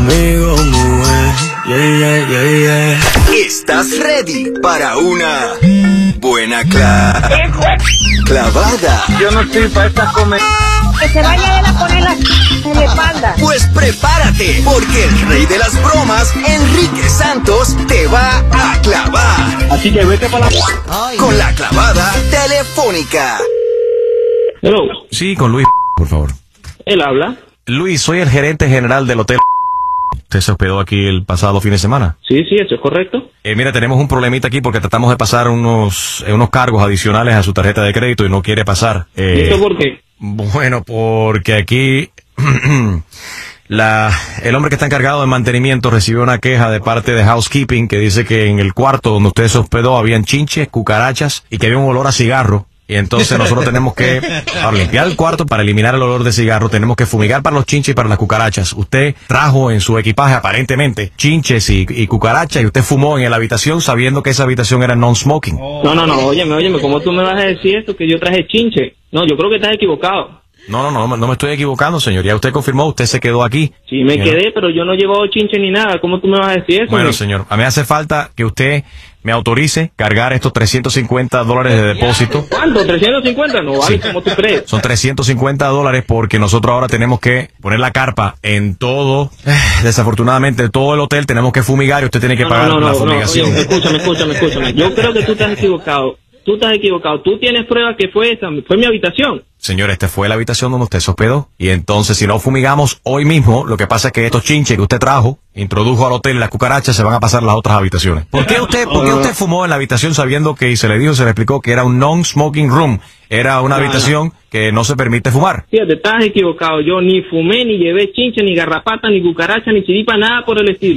conmigo, mujer. Yeah, yeah, yeah, yeah. ¿Estás ready para una buena clavada? Yo no estoy para esta comer. Que se vaya a poner la en la espalda. Pues prepárate, porque el rey de las bromas, Enrique Santos, te va a clavar. Así que vete para la... Con la clavada telefónica. Hello. Sí, con Luis, por favor. Él habla. Luis, soy el gerente general del hotel. Usted se hospedó aquí el pasado fin de semana. Sí, eso es correcto. Mira, tenemos un problemita aquí porque tratamos de pasar unos cargos adicionales a su tarjeta de crédito y no quiere pasar. ¿Esto por qué? Bueno, porque aquí el hombre que está encargado de mantenimiento recibió una queja de parte de housekeeping que dice que en el cuarto donde usted se hospedó habían chinches, cucarachas y que había un olor a cigarro. Y entonces nosotros tenemos que, para limpiar el cuarto, para eliminar el olor de cigarro, tenemos que fumigar para los chinches y para las cucarachas. Usted trajo en su equipaje, aparentemente, chinches y cucarachas, y usted fumó en la habitación sabiendo que esa habitación era non-smoking. No, óyeme, ¿cómo tú me vas a decir esto? Que yo traje chinche. No, yo creo que estás equivocado. No me estoy equivocando, señor. Ya usted confirmó, usted se quedó aquí. Sí, me quedé, pero yo no llevo chinche ni nada. ¿Cómo tú me vas a decir eso? Bueno, señor, a mí hace falta que usted me autorice cargar estos $350 de depósito. ¿Cuánto? ¿350? No vale, Sí. como tú crees. Son $350 porque nosotros ahora tenemos que poner la carpa en todo. Desafortunadamente, todo el hotel tenemos que fumigar y usted tiene que pagar la fumigación. Oye, escúchame. Yo creo que tú estás equivocado. Tú tienes pruebas que fue mi habitación. Señor, esta fue la habitación donde usted se hospedó. Y entonces, si no fumigamos hoy mismo, lo que pasa es que estos chinches que usted trajo, introdujo al hotel, las cucarachas, se van a pasar a las otras habitaciones. ¿Por qué usted fumó en la habitación sabiendo que, y se le explicó que era un non-smoking room? Era una habitación que no se permite fumar. Fíjate, estás equivocado. Yo ni fumé, ni llevé chinche, ni garrapata, ni cucaracha, ni chiripa, nada por el estilo.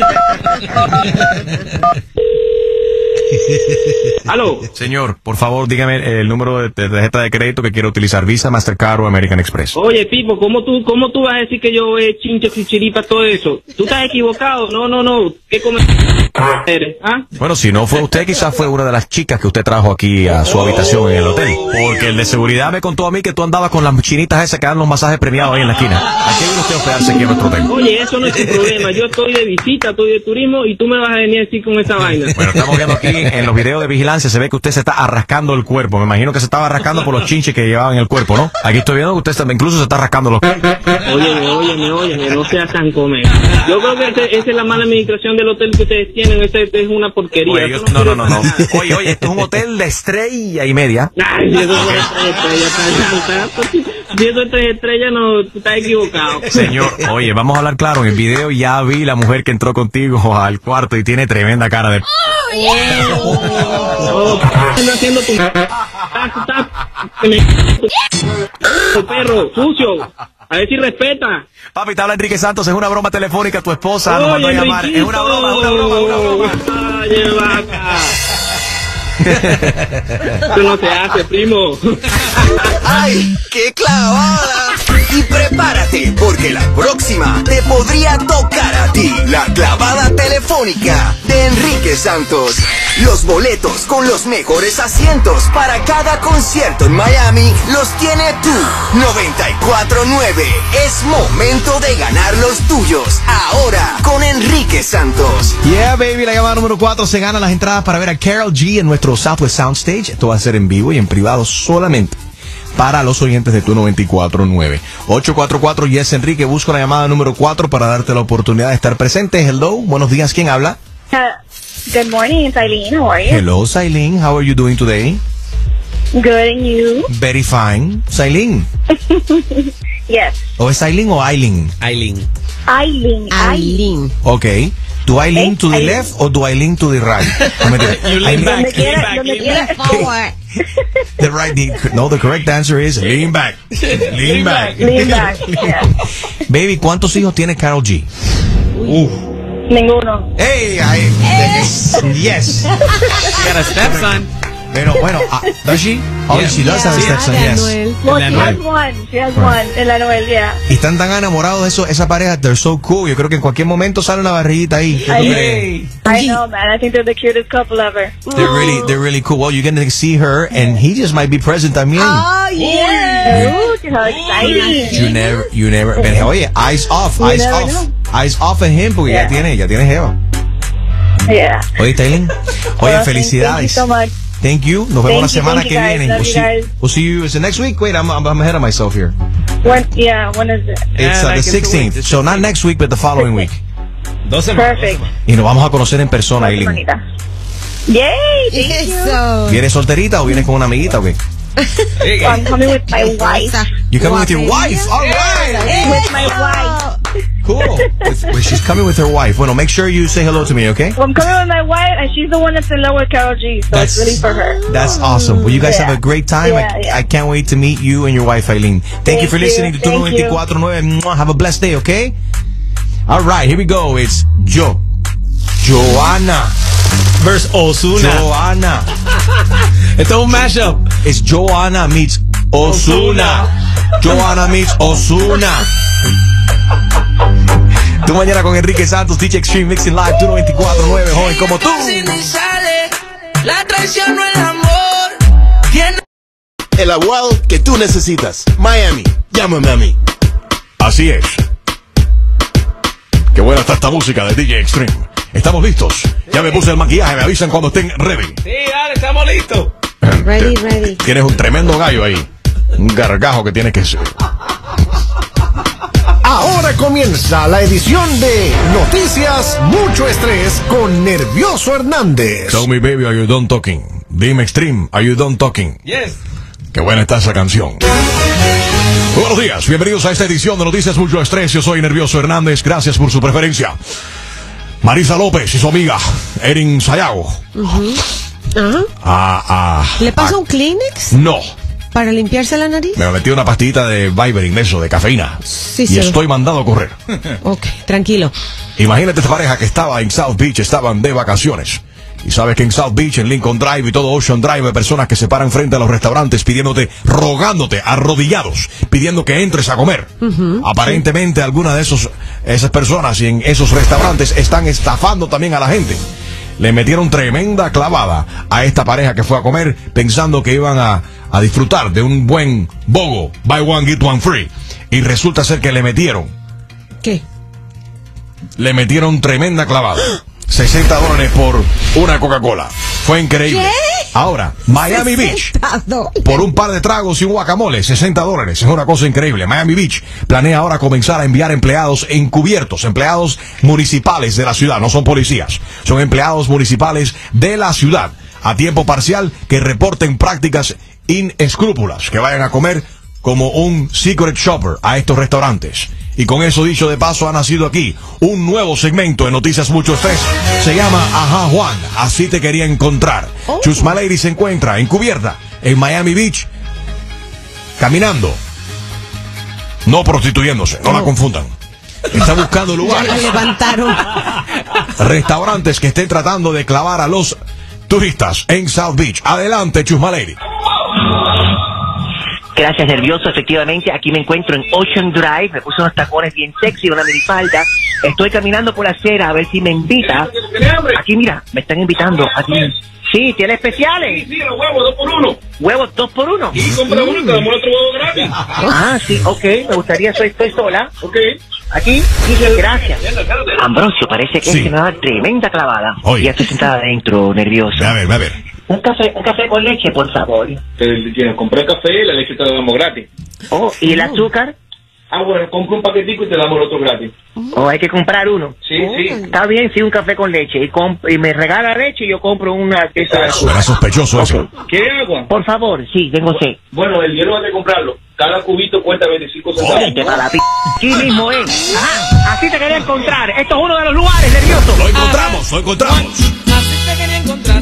¿Aló? Señor, por favor, dígame el número de tarjeta de crédito que quiero utilizar, Visa, Mastercard o American Express. Oye, Pipo, ¿cómo tú vas a decir que yo chinche, chichiripa, todo eso? Tú estás equivocado. No. ¿Qué eres? ¿Ah? Bueno, si no fue usted, quizás fue una de las chicas que usted trajo aquí a su habitación en el hotel. Porque el de seguridad me contó a mí que tú andabas con las chinitas esas que dan los masajes premiados ahí en la esquina. ¿A qué viene usted a hospedarse aquí en nuestro hotel? Oye, eso no es tu problema. Yo estoy de visita, estoy de turismo y tú me vas a venir así con esa vaina. Bueno, estamos viendo aquí en los videos de vigilancia, se ve que usted se está arrascando el cuerpo. Me imagino que se estaba rascando por los chinches que llevaba en el cuerpo, ¿no? Aquí estoy viendo que usted incluso se está rascando los... Óyeme, no seas tan comer. Yo creo que esa es la mala administración del hotel que ustedes tienen. Este es una porquería. Oye, no. Oye, esto es un hotel de estrella y media. Ay, si eso es 3 estrellas, no, tú estás equivocado. Señor, oye, vamos a hablar claro. En el video ya vi la mujer que entró contigo al cuarto y tiene tremenda cara de... haciendo tu perro sucio. A ver si respeta. Papi, te habla Enrique Santos, es una broma telefónica, tu esposa nos mandó a llamar. Es una broma. Oye, vaca. Eso no se hace, primo. ¡Ay, qué clavada! Y prepárate, porque la próxima te podría tocar a ti. La clavada telefónica de Enrique Santos. Los boletos con los mejores asientos para cada concierto en Miami los tiene tú. 94.9. Es momento de ganar los tuyos. Ahora con Enrique Santos. Yeah, baby, la llamada número 4 se gana las entradas para ver a Karol G en nuestro Southwest Soundstage. Esto va a ser en vivo y en privado solamente para los oyentes de tu 94.9. 844 Yes Enrique, busco la llamada número 4 para darte la oportunidad de estar presente. Hello, buenos días, ¿quién habla? Good morning, it's Eileen. How are you? Hello, Sailin, how are you doing today? Good, and you? Very fine. Sailin. Yes. ¿O es Sailin o Aileen? Eileen. Okay. Do I lean to the left or do I lean to the right? You lean back. Donde quiera. Forward. The right, the correct answer is lean back. Lean back. Lean back. Yeah. Baby, ¿cuántos hijos tiene Karol G? Ninguno. Hey, yes. You got a stepson. Pero bueno, does she? Oh, yeah. She does have a stepson, yes. Well, she has one. El Anuel, yeah. Y están tan enamorados de eso, esa pareja, they're so cool. Yo creo que en cualquier momento sale una barriguita ahí. I know, man. I think they're the cutest couple ever. They're really cool. Well, you're going to see her, and he just might be present también. Oh, yeah. Ooh, how exciting. You never. Pero, oye, eyes off. eyes off of him, porque ya tiene jeva. Yeah. Oye, Taylin. Oye, Well, felicidades. Thank you so much. Thank you. Nos vemos la semana thank que you, guys. viene. Love you guys. We'll see you. Is it next week? Wait, I'm ahead of myself here. When is it? It's like the in 2 16th. weeks. So not next week, but the following week. 2 semanas. Perfect. Y nos vamos a conocer en persona, Aileen. Semanita. Yay, thank you. Eso. ¿Vienes solterita o vienes con una amiguita o qué? I'm coming with my wife. You coming with your wife? All right. With my wife. Cool. She's coming with her wife. Bueno, make sure you say hello to me, okay? Well, I'm coming with my wife, and she's the one that's in love with Karol G, so it's really for her. That's awesome. Well, you guys Yeah. have a great time. Yeah. I can't wait to meet you and your wife, Aileen. Thank you for Thank listening you. to Thank you. 94.9. Have a blessed day, okay? All right, here we go. It's Joanna. Verse Ozuna. Joanna. Esto es un mashup. It's Joanna meets Ozuna. Joanna meets Ozuna. Tú mañana con Enrique Santos, DJ Extreme Mixing Live, 94.9, joven como tú. La traición no es amor. El abogado que tú necesitas. Miami. Llámame a mí. Así es. Qué buena está esta música de DJ Extreme. Estamos listos. Ya me puse el maquillaje, me avisan cuando estén ready. Sí, dale, estamos listos. Ready. Tienes un tremendo gallo ahí. Un gargajo que tienes que ser. Ahora comienza la edición de Noticias Mucho Estrés con Nervioso Hernández. Tell me baby, are you done talking? Dime Extreme, are you done talking? Yes. Qué buena está esa canción. Buenos días, bienvenidos a esta edición de Noticias Mucho Estrés. Yo soy Nervioso Hernández, gracias por su preferencia. Marisa López y su amiga Erin Sayago. ¿Le pasa un Kleenex No, para limpiarse la nariz? me metí una pastillita de Viberin, eso, de cafeína. Sí, y sí. estoy mandado a correr. Ok, tranquilo. Imagínate esta pareja que estaba en South Beach, estaban de vacaciones. Y sabes que en South Beach, en Lincoln Drive y todo Ocean Drive hay personas que se paran frente a los restaurantes pidiéndote, rogándote, arrodillados, pidiendo que entres a comer. Aparentemente algunas de esas personas y en esos restaurantes están estafando también a la gente. Le metieron tremenda clavada a esta pareja que fue a comer pensando que iban a disfrutar de un buen bogo, buy one get one free. Y resulta ser que le metieron ¿Qué? tremenda clavada. $60 por una Coca-Cola. Fue increíble. ¿Qué? Ahora, Miami Beach. Por un par de tragos y un guacamole, $60. Es una cosa increíble. Miami Beach planea ahora comenzar a enviar empleados encubiertos, empleados municipales de la ciudad, no son policías, son empleados municipales de la ciudad, a tiempo parcial, que reporten prácticas inescrúpulas, que vayan a comer como un secret shopper a estos restaurantes. Y con eso dicho de paso, ha nacido aquí un nuevo segmento de Noticias Mucho Estrés. Se llama Ajá Juan, así te quería encontrar. Chusma Lady se encuentra encubierta en Miami Beach, caminando, no prostituyéndose, no la confundan. Está buscando Ya lugares, la levantaron. restaurantes que estén tratando de clavar a los turistas en South Beach. Adelante, Chusma Lady. Gracias, Nervioso. Efectivamente, aquí me encuentro en Ocean Drive. Me puse unos tacones bien sexy, una minifalda. Estoy caminando por la acera a ver si me invita. Aquí, mira, me están invitando. Aquí. Sí, ¿tiene especiales? Sí, los huevos 2 por 1. ¿Huevos 2 por 1? Y compra uno y te damos otro huevo gratis. Ah, sí, ok. Me gustaría, estoy sola. Ok. Aquí, gracias. Ambrosio, parece que Sí. se me va a dar tremenda clavada. Oye. Ya estoy sentada adentro, nervioso. A ver. Un café con leche, por favor. Compré el café y la leche te la damos gratis. Oh, ¿y el azúcar? Ah, bueno, compra un paquetico y te damos el otro gratis. Oh, hay que comprar uno. Sí, sí. Está bien, sí, un café con leche. Y me regala leche y yo compro una pieza de azúcar. Era sospechoso eso. ¿Quiere agua? Por favor, sí, tengo sed. Bueno, el hielo hay que comprarlo. Cada cubito cuesta 25 centavos. Vete para la p... Aquí mismo es. Ajá, así te quería encontrar. Esto es uno de los lugares, nervioso. Lo encontramos. Así te quería encontrar.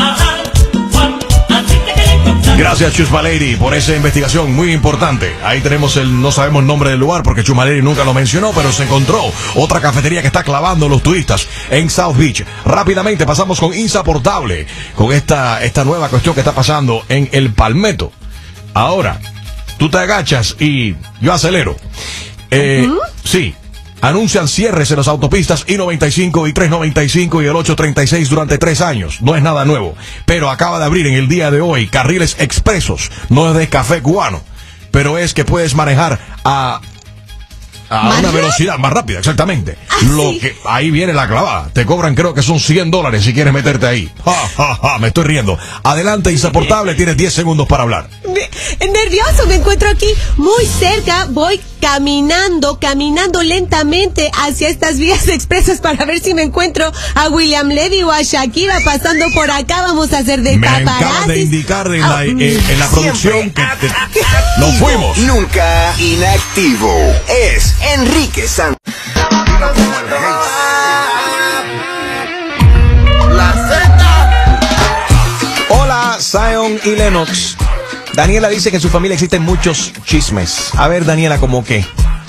Gracias, Chusma Lady, por esa investigación muy importante. Ahí tenemos no sabemos el nombre del lugar porque Chusma Lady nunca lo mencionó, pero se encontró otra cafetería que está clavando a los turistas en South Beach. Rápidamente pasamos con Insoportable, con esta nueva cuestión que está pasando en el Palmetto. Ahora, tú te agachas y yo acelero. Sí. Anuncian cierres en las autopistas I-95, I-395 y el 836 durante 3 años. No es nada nuevo. Pero acaba de abrir en el día de hoy carriles expresos. No es de café cubano, pero es que puedes manejar a A una velocidad más rápida, exactamente. Ahí viene la clavada. Te cobran, creo que son $100 si quieres meterte ahí. Me estoy riendo. Adelante, insoportable, tienes 10 segundos para hablar. Nervioso, me encuentro aquí muy cerca. Voy caminando lentamente hacia estas vías expresas para ver si me encuentro a William Levy o a Shakira pasando por acá. Vamos a hacer de paparazzi. Me acaba de indicar en la producción que nos fuimos. Nunca inactivo. Es Enrique Santos. Hola, Zion y Lennox. Daniela dice que en su familia existen muchos chismes. A ver, Daniela, ¿cómo qué?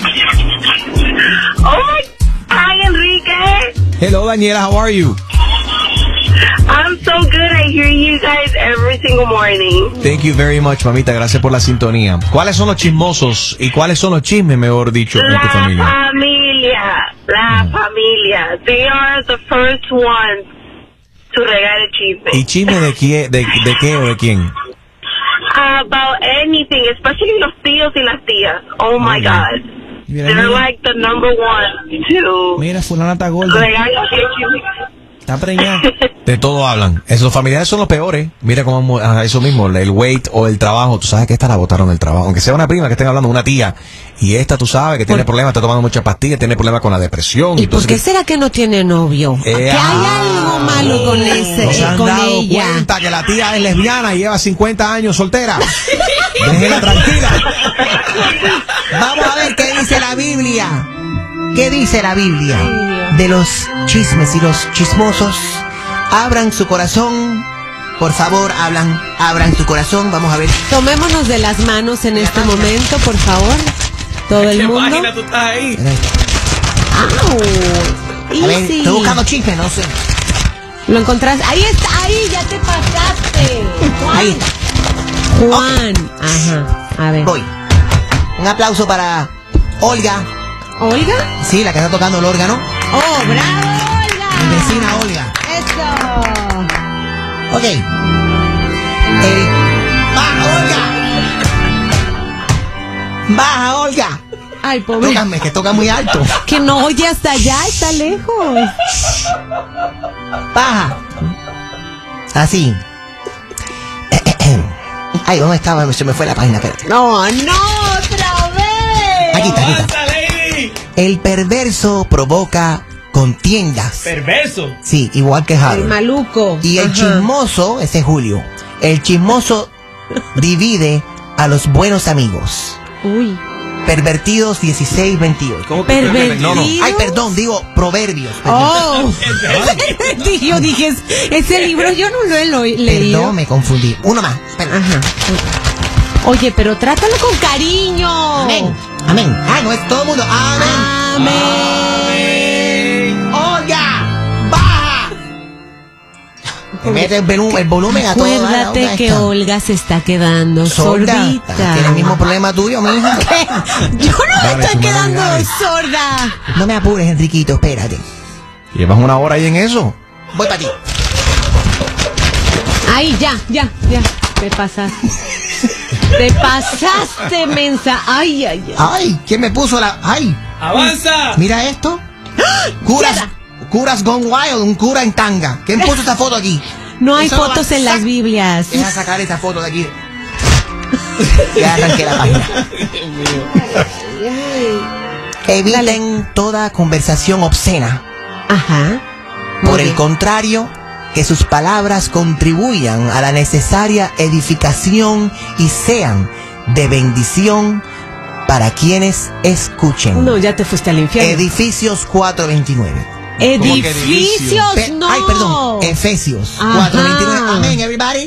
Hi, Enrique. Hello, Daniela, how are you? I'm so good. I hear you guys every single morning. Thank you very much, mamita. Gracias por la sintonía. ¿Cuáles son los chismosos y cuáles son los chismes, mejor dicho, en tu familia? La familia. They are the first ones to regar el chisme. ¿Y chisme de qué o de quién? About anything, especially los tíos y las tías. Oh my God. They're like the number one to Mira, fulana está gorda. regar el chisme. Está preñada. De todo hablan. Esos familiares son los peores. Mira cómo eso mismo, el weight o el trabajo. Tú sabes que esta la botaron del trabajo. Aunque sea una prima que estén hablando, una tía. Y esta, tú sabes que tiene problemas, está tomando muchas pastillas, tiene problemas con la depresión. ¿Y por qué será que no tiene novio? Que hay algo malo con ese, ¿no se han con dado ella? cuenta que la tía es lesbiana y lleva 50 años soltera? Déjela tranquila. Vamos a ver qué dice la Biblia. ¿Qué dice la Biblia de los chismes y los chismosos? Abran su corazón. Por favor, abran su corazón. Vamos a ver. Tomémonos de las manos en este momento, por favor. Todo el mundo. ¿Qué página tú estás ahí? A ver, estoy buscando chisme, no sé. Lo encontraste. Ahí está, ahí, ya te pasaste. Ahí está. Juan. Okay. Ajá. A ver. Voy. Un aplauso para Olga. ¿Olga? Sí, la que está tocando el órgano. ¡Oh, bravo, Olga! Mi vecina Olga. ¡Eso! Ok. ¡Baja, Olga! ¡Baja, Olga! Ay, pobre. Tócame, que toca muy alto. Que no oye hasta allá, está lejos. Baja. Así. Ay, ¿dónde estaba? Se me fue la página, espérate. No, otra vez. Aquí está. El perverso provoca contiendas. ¿Perverso? Sí, igual que Harold. El maluco. Y el chismoso, ese es Julio. El chismoso divide a los buenos amigos. Uy. Pervertidos 16:28. ¿Cómo que ¿Pervertido? No. Ay, perdón, digo Proverbios. Oh. Yo dije, ese libro yo no lo he leído. Perdón, me confundí. Uno más. Espera. Ajá. Oye, pero trátalo con cariño. Amén. Amén. Ah, no es todo el mundo. Amén. Amén. Olga, baja. Mete el volumen a todo. Acuérdate que Olga se está quedando sorda. sordita. Tiene el mismo problema tuyo, mija. Yo no me estoy quedando sorda. No me apures, Enriquito, espérate. ¿Llevas una hora ahí en eso? Voy para ti. Ahí, ya. Te pasaste. Te pasaste, mensa. Ay. Ay, ¿quién me puso la...? Ay. ¡Avanza! Mira esto. Curas Gone Wild, un cura en tanga. ¿Quién puso esta foto aquí? No hay fotos en las Biblias. Deja sacar esta foto de aquí. Ya arranqué la página. Eviten toda conversación obscena. Ajá. Por el contrario, que sus palabras contribuyan a la necesaria edificación y sean de bendición para quienes escuchen. No, ya te fuiste al infierno. Edificios 4:29. Edificios, no. Ay, perdón. Efesios 4:29. Amén, everybody.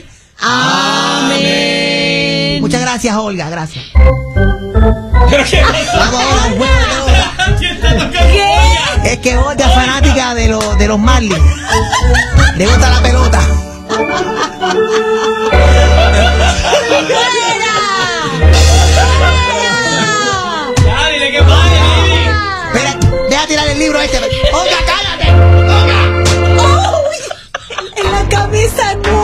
Amén. Muchas gracias, Olga. Gracias. Vamos, ¿Qué? Es que Olga es fanática de los Marlins. Le gusta la pelota. Ya, dile que vaya. Espera, deja tirar el libro este. Olga, cállate. ¡Uy! En la cabeza no.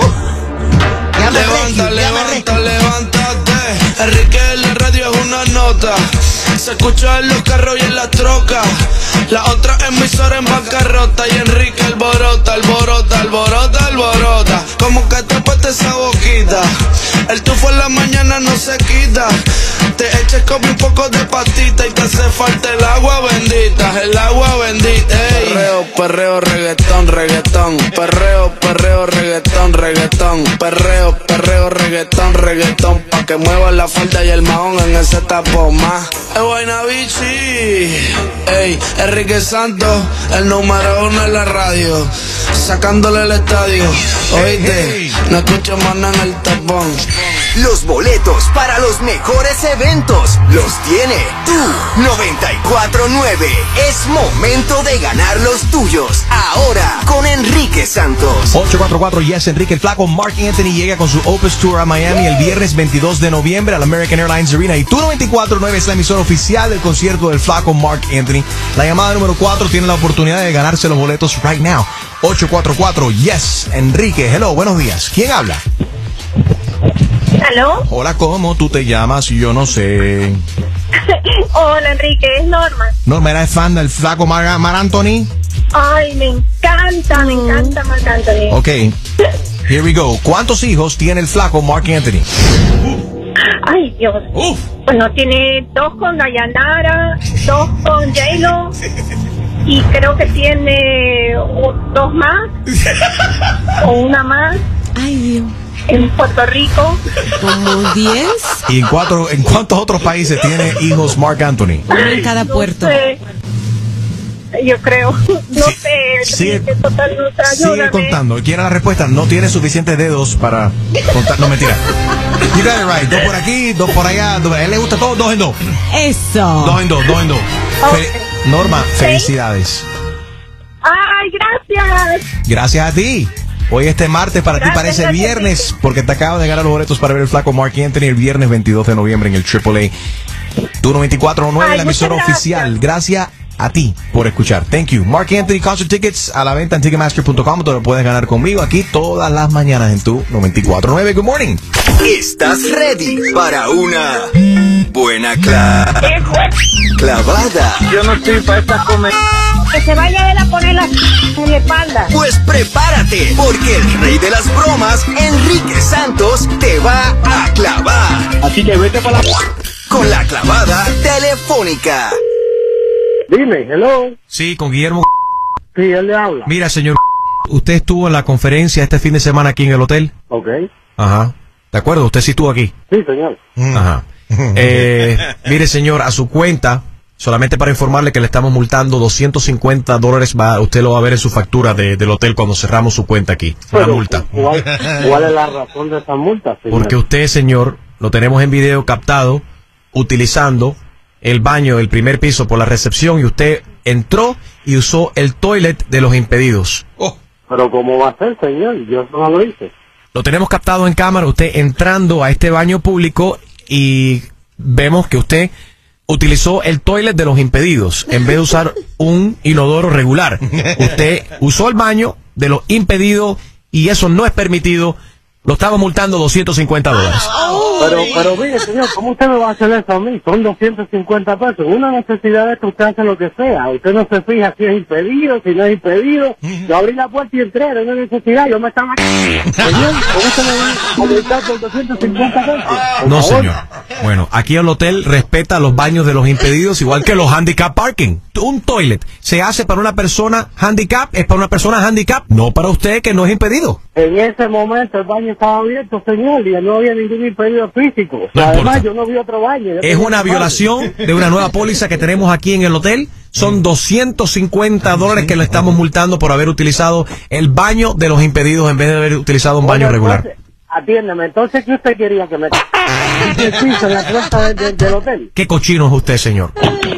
Levántate. Enrique en la radio es una nota. Se escucha en los carros y en las trocas. La otra emisora en bancarrota. Y Enrique alborota, alborota, alborota, alborota. Como que te peste esa boquita. El tufo en la mañana no se quita. Te eches como un poco de patita. Y te hace falta el agua bendita. El agua bendita. Ey. Perreo, perreo, reggaetón, reggaetón. Perreo, perreo, reggaetón, reggaetón. Perreo, perreo, reggaetón, reggaetón. Pa' que mueva la falda y el mahón en ese tapón más. Es Guaynabichi. Ey, Enrique Santos, el número 1 en la radio. Sacándole el estadio. Oíste, no escucho más nada en el tapón. Los boletos para los mejores eventos los tiene tu 94.9. Es momento de ganar los tuyos. Ahora con Enrique Santos. 844 Yes Enrique. El flaco Mark Anthony llega con su Opus Tour a Miami el viernes 22 de noviembre al American Airlines Arena. Y tu 94.9 es la emisora oficial del concierto del flaco Mark Anthony. La llamada número 4 tiene la oportunidad de ganarse los boletos right now. 844 Yes Enrique. Hello, buenos días. ¿Quién habla? ¿Aló? Hola, ¿cómo tú te llamas? Yo no sé. Hola, Enrique, es Norma. Norma, ¿eres fan del flaco Mark Anthony? Ay, me encanta Marc Anthony. Ok, here we go. ¿Cuántos hijos tiene el flaco Mark Anthony? Ay, Dios. Bueno, tiene 2 con Dayanara, 2 con J-Lo. Y creo que tiene 2 más. O una más. Ay, Dios. En Puerto Rico. ¿Como 10? ¿Y en cuántos otros países tiene hijos Marc Anthony? Uno en cada puerto. No sé. Yo creo. No sé. Sigue Ayúdame. contando. ¿Quiere la respuesta? No tiene suficientes dedos para contar. No, mentira. You got it right. 2 por aquí, 2 por allá. A él le gusta todo 2 en 2. Eso. 2 en 2, 2 en 2. Okay. Norma, felicidades. Ay, gracias. Gracias a ti. Hoy martes para ti parece gracias, viernes porque te acabo de ganar los boletos para ver el flaco Mark Anthony el viernes 22 de noviembre en el AAA. Tu 94.9, la emisora oficial. Gracias a ti por escuchar. Thank you. Mark Anthony Concert Tickets a la venta en Ticketmaster.com. Te lo puedes ganar conmigo aquí todas las mañanas en tu 94.9. Good morning. ¿Estás ready para una buena clavada? Yo no estoy para estas comer. Que se vaya él a poner la en la espalda. Pues prepárate, porque el rey de las bromas, Enrique Santos, te va a clavar. Así que vete para la... Con la clavada telefónica. Dime, hello. Sí, con Guillermo. Sí, él le habla. Mira, señor, usted estuvo en la conferencia este fin de semana aquí en el hotel. Ok. Ajá. ¿De acuerdo? Usted sí estuvo aquí. Sí, señor. Ajá. Mire, señor, a su cuenta, solamente para informarle que le estamos multando $250. Usted lo va a ver en su factura del hotel cuando cerramos su cuenta aquí. Una multa. ¿Cuál es la razón de esa multa, señor? Porque usted, señor, lo tenemos en video captado utilizando el baño del primer piso por la recepción y usted entró y usó el toilet de los impedidos. Pero ¿cómo va a ser, señor? Yo no lo hice. Lo tenemos captado en cámara, usted entrando a este baño público y vemos que usted utilizó el toilet de los impedidos en vez de usar un inodoro regular. Usted usó el baño de los impedidos y eso no es permitido. Lo estamos multando $250. Pero mire, señor, ¿cómo usted me va a hacer eso a mí? Son $250. Una necesidad de que usted hace lo que sea. Usted no se fija si es impedido, si no es impedido. Yo abrí la puerta y entré, era una necesidad. Yo me estaba... Señor, ¿cómo usted me va a multar por $250? No, señor. Bueno, aquí el hotel respeta los baños de los impedidos igual que los handicap parking. Un toilet se hace para una persona handicap, es para una persona handicap, no para usted que no es impedido. En ese momento el baño estaba abierto, señor, y no había ningún impedido físico. No Además, importa. yo no vi otro baño. Es una violación de una nueva póliza que tenemos aquí en el hotel. Son $250 que le estamos multando por haber utilizado el baño de los impedidos en vez de haber utilizado un baño regular. Entonces, atiéndeme, entonces, ¿qué usted quería que me el piso en la puerta del hotel? ¿Qué cochino es usted, señor?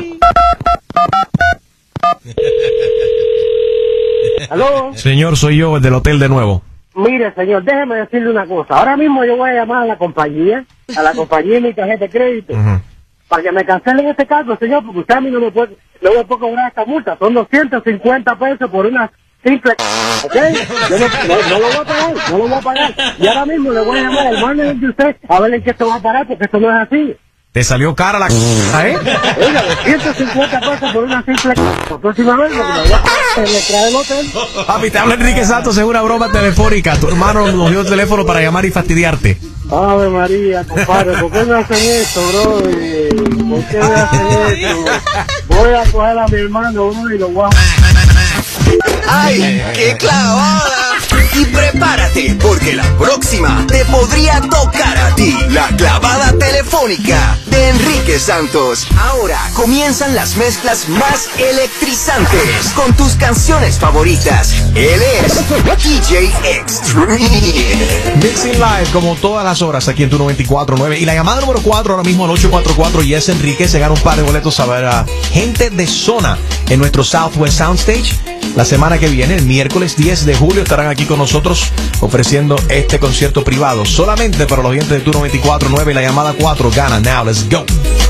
¿Aló? Señor, soy yo, el del hotel de nuevo. Mire, señor, déjeme decirle una cosa. Ahora mismo yo voy a llamar a la compañía de mi tarjeta de crédito, para que me cancelen este cargo, señor, porque usted a mí no me puede cobrar esta multa. Son $250 por una simple... ¿Ok? Yo no lo voy a pagar, no lo voy a pagar. Y ahora mismo le voy a llamar al manager de usted a ver en qué se va a parar, porque esto no es así. Te salió cara la ¿eh? Oiga, 250 pesos por una simple próxima vez, porque le trae el hotel. Papi, te habla Enrique Santos, es una broma telefónica. Tu hermano nos dio el teléfono para llamar y fastidiarte. Ave María, compadre, ¿por qué me hacen esto, bro? ¿Por qué me hacen esto? Voy a coger a mi hermano, bro, y lo voy a... ¡Ay, qué clavada! Y prepárate, porque la próxima te podría tocar a ti. La clavada telefónica de Enrique Santos. Ahora comienzan las mezclas más electrizantes con tus canciones favoritas. Él es DJ Extreme. Mixing Live, como todas las horas, aquí en tu 94.9. Y la llamada número 4 ahora mismo al 844 Yes Enrique. Se gana un par de boletos a ver a gente de zona en nuestro Southwest Soundstage. La semana que viene, el miércoles 10 de julio, estarán aquí con nosotros ofreciendo este concierto privado solamente para los oyentes de tu 94.9. La llamada 4 gana. Now, let's go.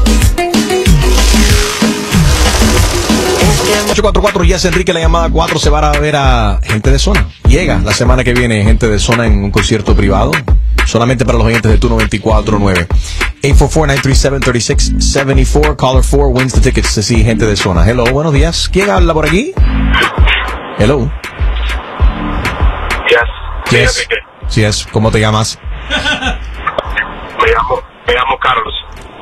844 Yes Enrique, la llamada 4 se va a ver a gente de zona. Llega la semana que viene gente de zona en un concierto privado solamente para los oyentes de tu 94.9. 844-937-3674. Caller 4 wins the tickets. Sí, gente de zona. Hello, buenos días. ¿Quién habla por aquí? Hello. Yes. Yes. ¿Cómo te llamas? Me llamo Carlos.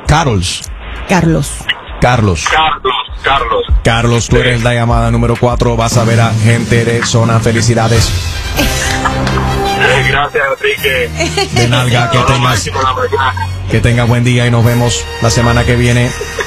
Carlos, tú eres la llamada número 4. Vas a ver a gente de zona. Felicidades. Gracias, Enrique. De nalga, que tengas buen día y nos vemos la semana que viene.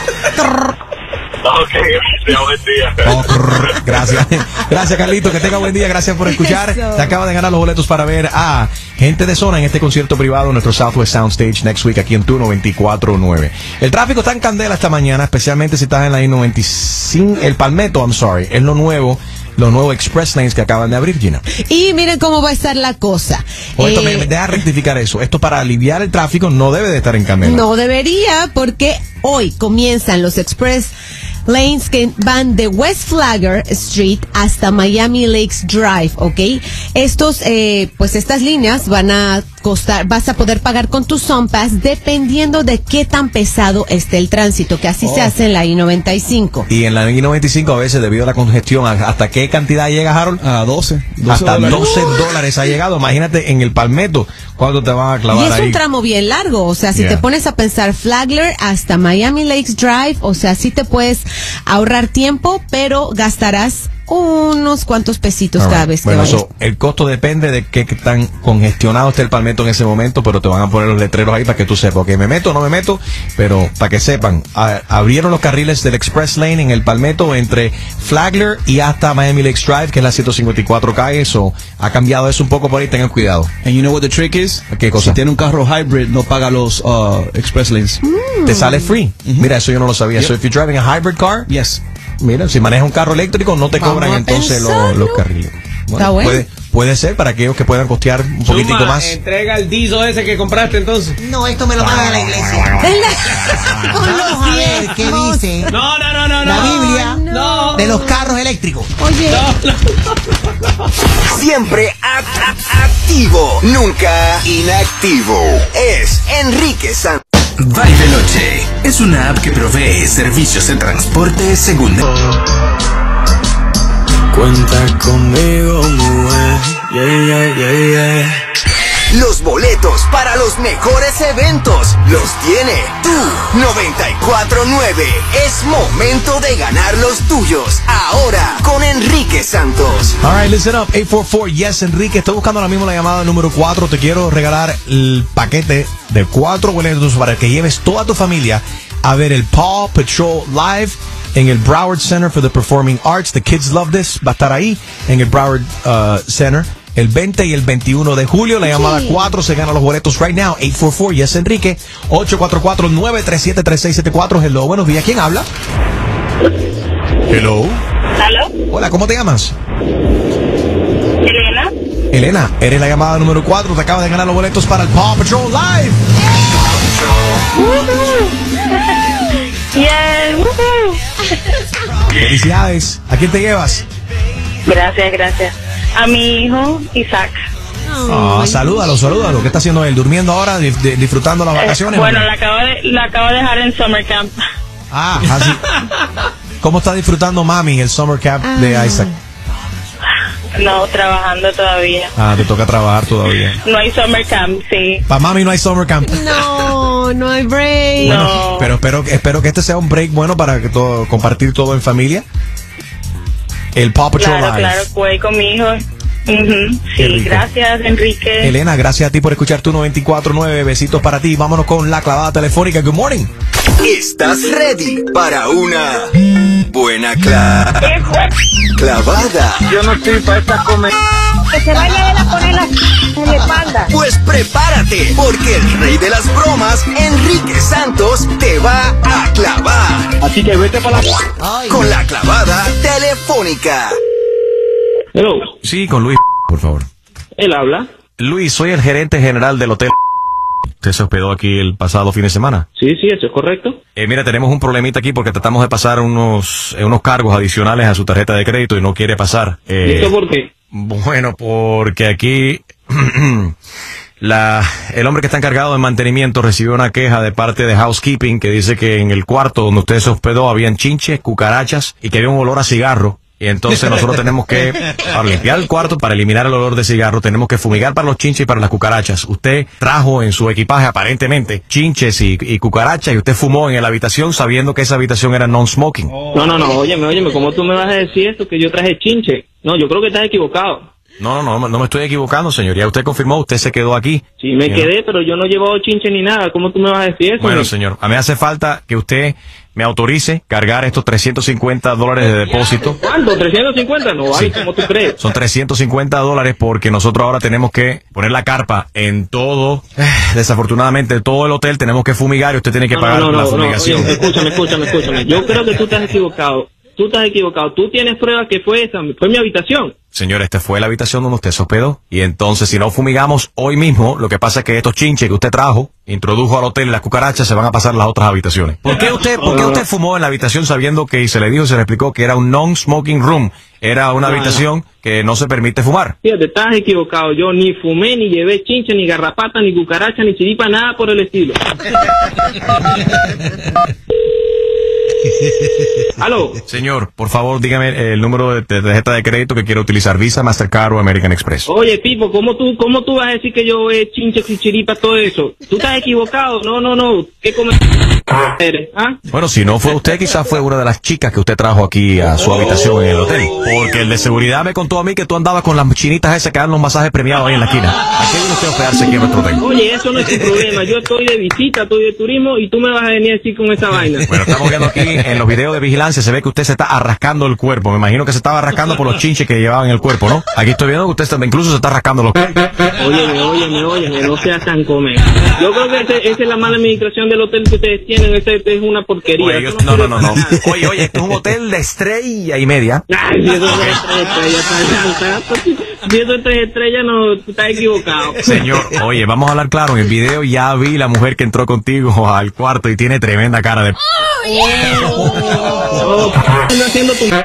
Ok, buen día. Gracias. Gracias, Carlito. Que tenga buen día. Gracias por escuchar. Te acaba de ganar los boletos para ver a gente de zona en este concierto privado en nuestro Southwest Soundstage next week aquí en tu 94.9. El tráfico está en candela esta mañana, especialmente si estás en la I-95. El Palmetto, es lo nuevo. Los nuevos Express Lanes que acaban de abrir, Gina. Y miren cómo va a estar la cosa. Me deja rectificar eso. Esto para aliviar el tráfico no debe de estar en candela. No debería, porque hoy comienzan los Express Lanes que van de West Flagler Street hasta Miami Lakes Drive, ¿ok? Estas líneas van a costar, vas a poder pagar con tu SunPass dependiendo de qué tan pesado esté el tránsito, que así se hace en la I-95. Y en la I-95 a veces debido a la congestión, ¿hasta qué cantidad llega, Harold? A 12 hasta $12 ha llegado. Imagínate en el Palmetto, ¿cuánto te van a clavar ahí? Y es un tramo bien largo, o sea, si te pones a pensar Flagler hasta Miami Lakes Drive, o sea, sí te puedes ahorrar tiempo, pero gastarás unos cuantos pesitos cada vez que vayas. El costo depende de qué tan congestionado esté el Palmetto en ese momento, pero te van a poner los letreros ahí para que tú sepas, ok, me meto o no me meto, pero para que sepan, abrieron los carriles del Express Lane en el Palmetto entre Flagler y hasta Miami Lakes Drive, que es la 154 calle, eso ha cambiado eso un poco por ahí, tengan cuidado. And you know what the trick is? ¿Qué cosa? Si tiene un carro hybrid, no paga los Express Lanes. Te sale free. Mira, eso yo no lo sabía. So if you're driving a hybrid car, yes. Mira, si manejas un carro eléctrico no te cobran entonces los carriles. Bueno, puede ser para aquellos que puedan costear un poquitico más. Entrega el diso ese que compraste entonces. No, esto me lo mandan a la iglesia. Vamos a ver qué dice No. la Biblia de los carros eléctricos. Oye. Siempre activo, nunca inactivo. Es Enrique Santos. Vibe Noche es una app que provee servicios de transporte según... Cuenta conmigo, mujer. Yeah. Los boletos para los mejores eventos los tiene tu 94.9. Es momento de ganar los tuyos. Ahora con Enrique Santos. Alright, listen up. 844 Yes Enrique. Estoy buscando ahora mismo la llamada número 4. Te quiero regalar el paquete de 4 boletos para que lleves toda tu familia a ver el Paw Patrol Live en el Broward Center for the Performing Arts. The kids love this. Va a estar ahí en el Broward Center el 20 y el 21 de julio. La llamada 4 se gana los boletos right now. 844 Yes Enrique. 844-937-3674. Hello, buenos días. ¿Quién habla? Hello. Hola, ¿cómo te llamas? Elena, eres la llamada número 4. Te acabas de ganar los boletos para el Paw Patrol Live. Felicidades. ¿A quién te llevas? Gracias. A mi hijo, Isaac. Salúdalo. ¿Qué está haciendo él? ¿Durmiendo ahora? ¿Disfrutando las vacaciones? Bueno, la acabo de dejar en Summer Camp. Así. ¿Cómo está disfrutando mami el Summer Camp de Isaac? No, trabajando todavía. Te toca trabajar todavía. No hay Summer Camp, sí. Para mami no hay Summer Camp. No hay break. Bueno, pero espero que este sea un break bueno para que compartir todo en familia. El Paw Patrol Live. Claro, voy con mi hijo. Sí, gracias, Enrique. Elena, gracias a ti por escuchar tu 94.9. Besitos para ti. Vámonos con la clavada telefónica. Good morning. ¿Estás ready para una buena clavada? Yo no estoy para esta comedia. Que se vaya a poner la en la espalda. Pues prepárate, porque el rey de las bromas, Enrique Santos, te va a clavar. Así que vete para la... Con la clavada telefónica. Hello. Sí, con Luis, por favor. Él habla. Luis, soy el gerente general del hotel. ¿Usted se hospedó aquí el pasado fin de semana? Sí, eso es correcto. Mira, tenemos un problemita aquí porque tratamos de pasar unos cargos adicionales a su tarjeta de crédito y no quiere pasar. ¿Y esto por qué? Bueno, porque aquí el hombre que está encargado de mantenimiento recibió una queja de parte de housekeeping que dice que en el cuarto donde usted se hospedó habían chinches, cucarachas y que había un olor a cigarro. Y entonces nosotros tenemos que, para limpiar el cuarto, para eliminar el olor de cigarro, tenemos que fumigar para los chinches y para las cucarachas. Usted trajo en su equipaje aparentemente chinches y cucarachas y usted fumó en la habitación sabiendo que esa habitación era non-smoking. No, óyeme, ¿cómo tú me vas a decir esto que yo traje chinche? No, yo creo que estás equivocado. No me estoy equivocando, señor. Ya usted confirmó, usted se quedó aquí. Sí, me quedé, pero yo no he llevado chinche ni nada. ¿Cómo tú me vas a decir eso? Bueno, señor, a mí hace falta que usted me autorice cargar estos $350 de depósito. ¿Cuánto? ¿350? No vale, ¿cómo tú crees? Son $350 porque nosotros ahora tenemos que poner la carpa en todo. Desafortunadamente, todo el hotel tenemos que fumigar y usted tiene que pagar la fumigación. Oye, escúchame. Yo creo que tú estás equivocado. Tú tienes pruebas que fue mi habitación. Señor, esta fue la habitación donde usted se hospedó. Y entonces, si no fumigamos hoy mismo, lo que pasa es que estos chinches que usted trajo, introdujo al hotel y las cucarachas se van a pasar a las otras habitaciones. ¿Por qué usted fumó en la habitación sabiendo que, y se le dijo y se le explicó que era un non-smoking room? Era una habitación que no se permite fumar. Fíjate, estás equivocado. Yo ni fumé, ni llevé chinche, ni garrapata, ni cucaracha, ni chiripa, nada por el estilo. ¿Aló? Señor, por favor, dígame el número de tarjeta de crédito que quiero utilizar, Visa, Mastercard o American Express. Oye, Pipo, ¿cómo tú vas a decir que yo chinches y chiripas, todo eso? Tú estás equivocado. No. ¿Qué eres? ¿Ah? Bueno, si no fue usted, quizás fue una de las chicas que usted trajo aquí a su habitación en el hotel. Porque el de seguridad me contó a mí que tú andabas con las chinitas esas que dan los masajes premiados ahí en la esquina. ¿A qué viene usted a hospedarse aquí en nuestro hotel? Oye, eso no es tu problema. Yo estoy de visita, estoy de turismo y tú me vas a venir así con esa vaina. Bueno, estamos viendo aquí en los videos de vigilancia, se ve que usted se está rascando el cuerpo. Me imagino que se estaba rascando por los chinches que llevaba en el cuerpo, ¿no? Aquí estoy viendo que usted incluso se está rascando los... Óyeme, no seas tan come. Yo creo que esa es la mala administración del hotel que ustedes tienen. Este es una porquería. Oye, no. Oye, esto es un hotel de estrella y media. Ay, si eso es 3 estrellas, no, tú estás equivocado. Señor, oye, vamos a hablar claro. En el video ya vi la mujer que entró contigo al cuarto y tiene tremenda cara de... haciendo tu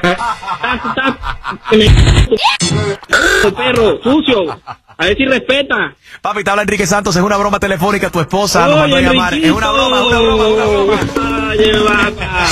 perro sucio. A ver si respeta. Papi, te habla Enrique Santos, es una broma telefónica, tu esposa nos mandó a llamar. Es una broma. Oye, vaca.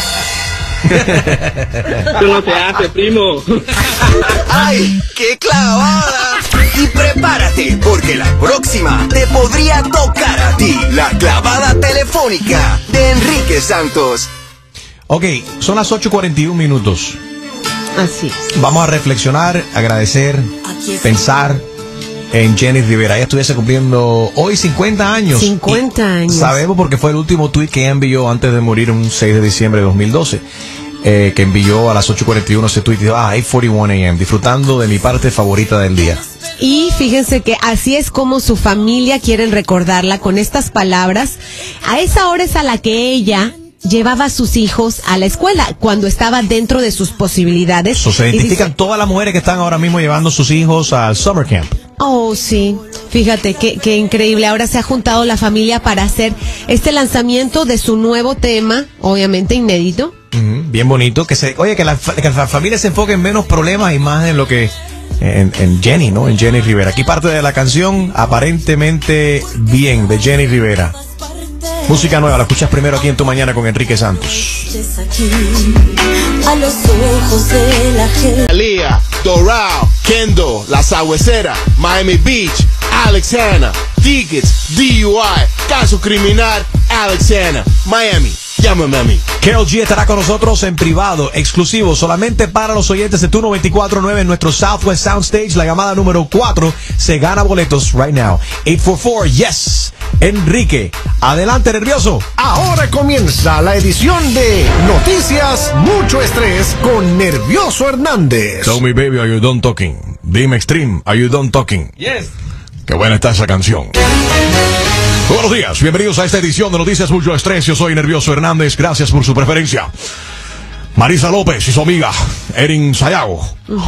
Esto no se hace, primo. ¡Ay, qué clavada! Y prepárate, porque la próxima te podría tocar a ti. La clavada telefónica de Enrique Santos. Ok, son las 8:41. Así es. Vamos a reflexionar, agradecer, pensar en Jenny Rivera. Ella estuviese cumpliendo hoy 50 años. 50 años. Sabemos porque fue el último tuit que ella envió antes de morir un 6 de diciembre de 2012. Que envió a las 8:41 ese tuit y dijo, 8:41 a.m., disfrutando de mi parte favorita del día. Y fíjense que así es como su familia quieren recordarla con estas palabras. A esa hora es a la que ella llevaba a sus hijos a la escuela cuando estaba dentro de sus posibilidades. Se identifican todas las mujeres que están ahora mismo llevando a sus hijos al summer camp. Oh, sí. Fíjate qué increíble. Ahora se ha juntado la familia para hacer este lanzamiento de su nuevo tema, obviamente inédito. Bien bonito. Que la familia se enfoque en menos problemas y más en lo que en Jenny, ¿no? En Jenny Rivera. Aquí parte de la canción Aparentemente Bien, de Jenny Rivera. Música nueva, la escuchas primero aquí en Tu Mañana con Enrique Santos. A los ojos de la gente. Alía, Doral, Kendo, La Sagüesera, Miami Beach, Alexandra, Tickets, DUI, caso criminal, Alexandra, Miami. Llámame a mí. Karol G estará con nosotros en privado, exclusivo, solamente para los oyentes de Tu 94.9 en nuestro Southwest Soundstage. La llamada número 4 se gana boletos right now. 844, yes. Enrique, adelante, nervioso. Ahora comienza la edición de Noticias Mucho Estrés con Nervioso Hernández. Tell me baby, are you done talking? Dime Extreme, are you done talking? Yes. Qué buena está esa canción. Buenos días, bienvenidos a esta edición de Noticias Mucho Estrés. Yo soy Nervioso Hernández, gracias por su preferencia. Marisa López y su amiga Erin Sayago.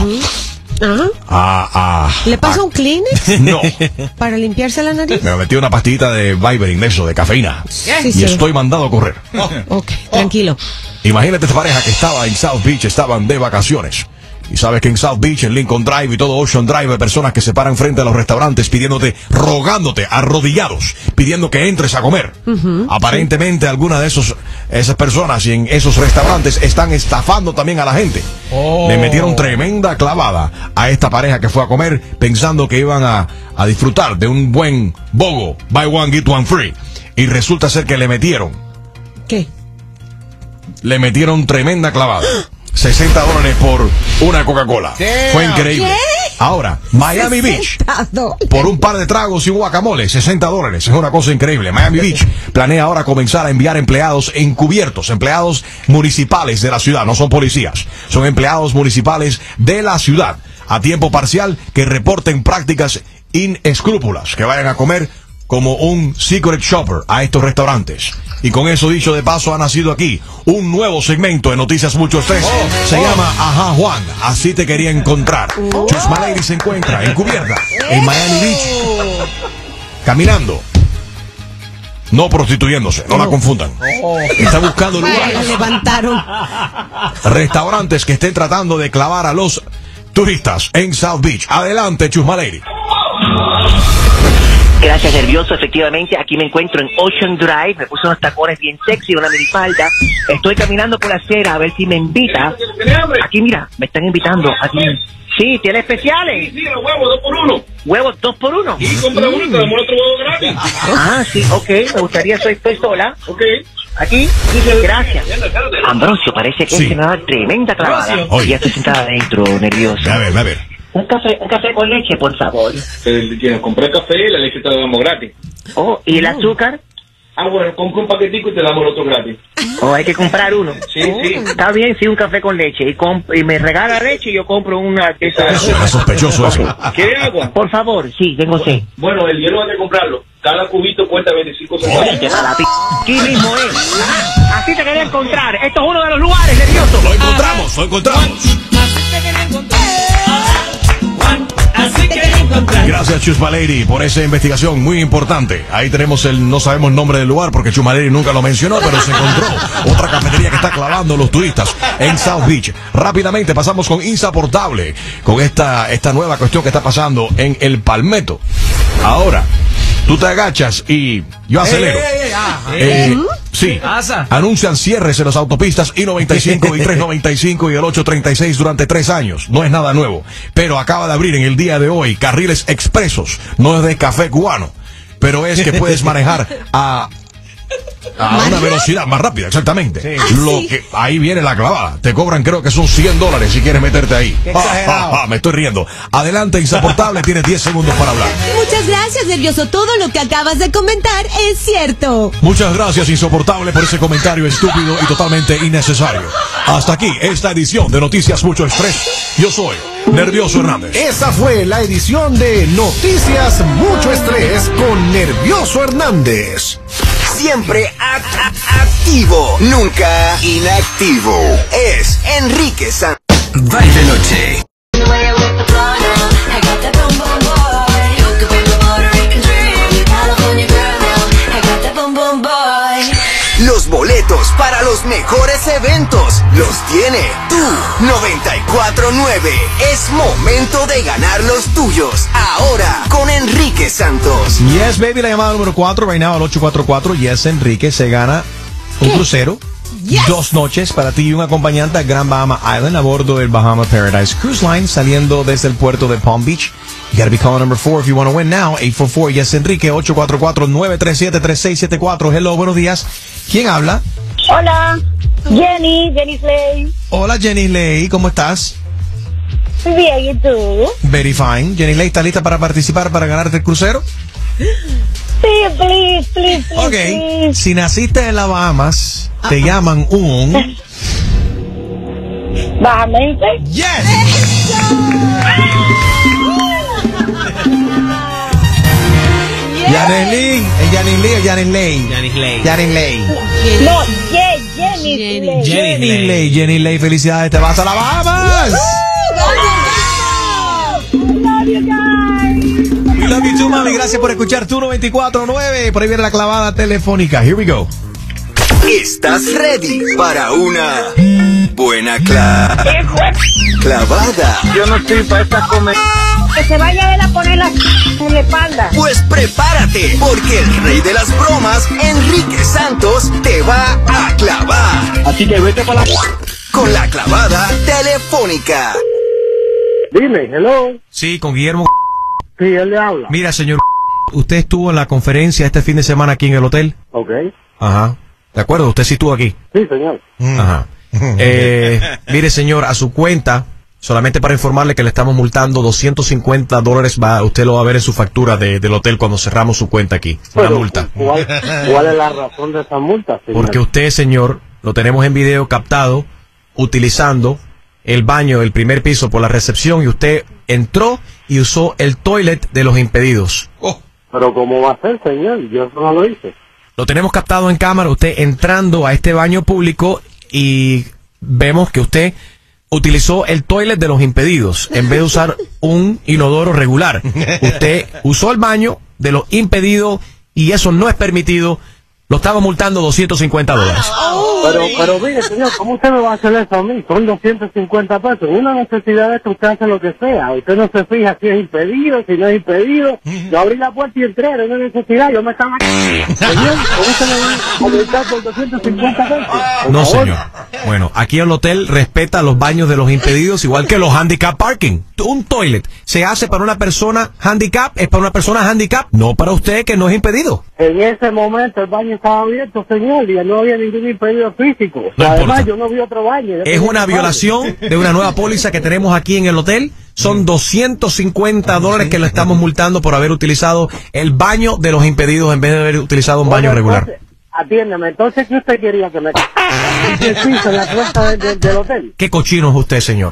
¿Le pasa un Kleenex? No. ¿Para limpiarse la nariz? Me metí una pastillita de Viberin, eso, de cafeína. Sí, y sí. estoy mandado a correr. Ok, tranquilo. Imagínate esta pareja que estaba en South Beach, estaban de vacaciones. Y sabes que en South Beach, en Lincoln Drive y todo Ocean Drive hay personas que se paran frente a los restaurantes pidiéndote, rogándote, arrodillados, pidiendo que entres a comer. Aparentemente algunas de esas personas y en esos restaurantes están estafando también a la gente. Le metieron tremenda clavada a esta pareja que fue a comer pensando que iban a disfrutar de un buen bogo, buy one, get one free. Y resulta ser que le metieron. ¿Qué? Le metieron tremenda clavada. $60 por una Coca-Cola. Fue increíble. ¿Qué? Ahora, Miami Beach, por un par de tragos y guacamole, $60. Es una cosa increíble. Miami Beach planea ahora comenzar a enviar empleados encubiertos, empleados municipales de la ciudad, no son policías, son empleados municipales de la ciudad, a tiempo parcial, que reporten prácticas inescrúpulas, que vayan a comer como un secret shopper a estos restaurantes. Y con eso dicho de paso, ha nacido aquí un nuevo segmento de Noticias Mucho Estrés. Se llama Ajá Juan, así te quería encontrar. Chusma Lady se encuentra encubierta en Miami Beach, caminando, no prostituyéndose, no la confundan. Está buscando lugares, Levantaron. restaurantes que estén tratando de clavar a los turistas en South Beach. Adelante, Chusma Lady. Gracias, Nervioso. Efectivamente, aquí me encuentro en Ocean Drive. Me puse unos tacones bien sexy, una minifalda. Estoy caminando por la acera a ver si me invita. Aquí, mira, me están invitando. Aquí. Sí, ¿tiene especiales? Sí, los huevos 2 por 1. ¿Huevos 2 por 1? Y compra uno y te damos otro huevo gratis. Ah, sí, ok. Me gustaría, estoy sola. Ok. Aquí, gracias. Ambrosio, parece que se me va a dar tremenda clavada. Ya estoy sentada adentro, nervioso. A ver. Un café con leche, por favor. Compré el café y la leche te la damos gratis. Oh, ¿y el azúcar? Ah, bueno, compra un paquetico y te damos el otro gratis. Oh, hay que comprar uno. Sí, sí. Está bien, sí, un café con leche. Y me regala leche y yo compro una de esas. Eso es sospechoso eso. ¿Quiere agua? Por favor, sí, tengo sed. Bueno, el hielo hay que comprarlo. Cada cubito cuesta 25 centavos. Aquí mismo es. Así te quería encontrar. Esto es uno de los lugares, nervioso. Lo encontramos. Gracias, Chusma Lady, por esa investigación muy importante. Ahí tenemos no sabemos el nombre del lugar porque Chusma Lady nunca lo mencionó, pero se encontró otra cafetería que está clavando los turistas en South Beach. Rápidamente pasamos con Insoportable, con esta nueva cuestión que está pasando en El Palmetto. Ahora, tú te agachas y yo acelero. Sí, anuncian cierres en las autopistas I-95, I-395 y el 836 durante 3 años. No es nada nuevo, pero acaba de abrir en el día de hoy carriles expresos. No es de café cubano, pero es que puedes manejar a una velocidad más rápida, exactamente. Ahí viene la clavada. Te cobran, creo que son $100 si quieres meterte ahí. Me estoy riendo. Adelante, Insoportable, tienes 10 segundos para hablar. Muchas gracias, Nervioso. Todo lo que acabas de comentar es cierto. Muchas gracias, Insoportable, por ese comentario estúpido y totalmente innecesario. Hasta aquí esta edición de Noticias Mucho Estrés. Yo soy Nervioso Hernández. Esa fue la edición de Noticias Mucho Estrés con Nervioso Hernández. Siempre activo, nunca inactivo. Es Enrique Santos. Vibe de noche. Los boletos para los mejores eventos los tiene tu 94.9. Es momento de ganar los tuyos. Ahora con Enrique Santos. Yes, baby, la llamada número 4, right now al 844. Yes, Enrique se gana un crucero. Yes. 2 noches para ti y un acompañante a Grand Bahama Island a bordo del Bahama Paradise Cruise Line saliendo desde el puerto de Palm Beach. You gotta be caller number 4 if you want to win now. 844 Yes Enrique 844-937-3674. Hello, buenos días. ¿Quién habla? Hola, Jenny Slay. Hola Jenny Ley, ¿cómo estás? Bien, ¿y tú? Very fine. Jenny Ley, ¿está lista para participar para ganarte el crucero? Sí, please. Ok, please. Si naciste en las Bahamas, te llaman un... ¿Bajamente? ¡Yes! Yanelí, Janet Ley. No, Jenny Ley, felicidades, te vas a las Bahamas. We love you too, mami. Gracias por escuchar tu 94.9. Por ahí viene la clavada telefónica. Here we go. ¿Estás ready para una buena clavada? Yo no estoy para esta comedia. Que se vaya a ver a poner en la espalda. Pues prepárate, porque el rey de las bromas, Enrique Santos, te va a clavar. Así que vete para la... Con la clavada telefónica. Dime, hello. Sí, con Guillermo. Sí, él le habla. Mira, señor, usted estuvo en la conferencia este fin de semana aquí en el hotel. Ok. Ajá. ¿De acuerdo? Usted sí estuvo aquí. Sí, señor. Ajá. Mire, señor, a su cuenta, solamente para informarle que le estamos multando $250. Usted lo va a ver en su factura del hotel cuando cerramos su cuenta aquí. Una multa. ¿Cuál es la razón de esa multa, señor? Porque usted, señor, lo tenemos en video captado utilizando el baño del primer piso por la recepción y usted entró y usó el toilet de los impedidos. Pero ¿cómo va a ser, señor? Yo eso no lo hice. Lo tenemos captado en cámara, usted entrando a este baño público y vemos que usted utilizó el toilet de los impedidos en vez de usar un inodoro regular. Usted usó el baño de los impedidos y eso no es permitido. Lo estaba multando $250. Pero mire, señor, ¿cómo usted me va a hacer eso a mí? Son 250 pesos. Una necesidad de esto, usted hace lo que sea. Usted no se fija si es impedido, si no es impedido. Yo abrí la puerta y entré, era una necesidad. Yo me estaba... Señor, ¿cómo usted me va a aumentar por 250 pesos? No, señor. Bueno, aquí el hotel respeta los baños de los impedidos igual que los handicap parking. Un toilet se hace para una persona handicap, es para una persona handicap, no para usted que no es impedido. En ese momento el baño estaba abierto, señor, y no había ningún impedido físico. No Además, importa. yo no vi otro baño. Es una violación de una nueva póliza que tenemos aquí en el hotel. Son $250 que le estamos multando por haber utilizado el baño de los impedidos en vez de haber utilizado un baño regular. Entonces, atiéndeme, entonces, ¿qué usted quería que me el piso en la puerta del hotel? ¿Qué cochino es usted, señor?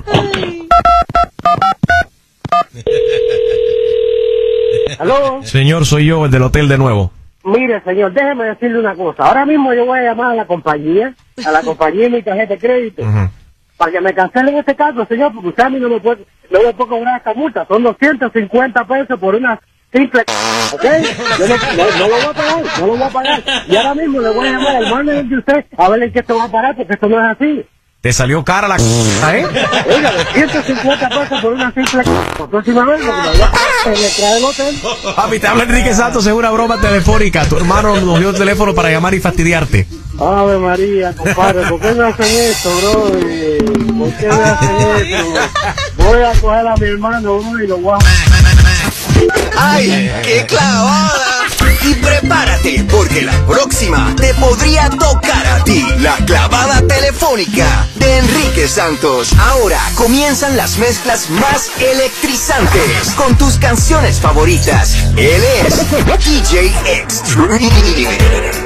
¿Aló? Señor, soy yo, el del hotel de nuevo. Mire, señor, déjeme decirle una cosa. Ahora mismo yo voy a llamar a la compañía y mi tarjeta de crédito, para que me cancelen este cargo, señor, porque usted a mí no me puede cobrar esta multa. Son 250 pesos por una simple... ¿Ok? Yo no lo voy a pagar, Y ahora mismo le voy a llamar al manager de usted a ver en qué esto va a parar, porque esto no es así. Te salió cara la ¿eh? Oiga, 250 pesos por una simple... Próxima vez, lo que me voy a entrar del hotel. Papi, te habla Enrique Santos, es una broma telefónica. Tu hermano nos dio el teléfono para llamar y fastidiarte. Ave María, compadre, ¿por qué me hacen esto, bro? ¿Por qué me hacen esto? Voy a coger a mi hermano, bro, y lo voy a... ¡Ay, qué clavada! Y prepárate, porque la próxima te podría tocar a ti. La clavada telefónica de Enrique Santos. Ahora comienzan las mezclas más electrizantes con tus canciones favoritas. Él es DJ Extreme.